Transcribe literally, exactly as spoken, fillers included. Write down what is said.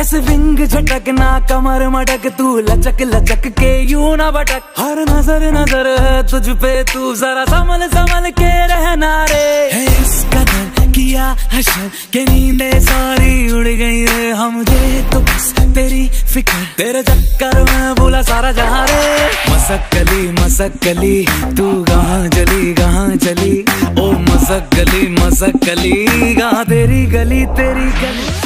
ऐसे विंग झटकना कमर मटक, तू लचक लचक के यूं ना भटक। हर नजर नजर है तुझ पे, तू जरा संभल संभल के रहना रे। है इस कदर किया हशर के नींदे सारी उड़ गई रे। हम मुझे तो बस तेरी फिक्र, तेरे चक्कर में भूला सारा जहां रे। मसक्कली मसक्कली तू कहाँ चली कहाँ चली, ओ मसक्कली मसक्कली कहाँ तेरी गली तेरी गली।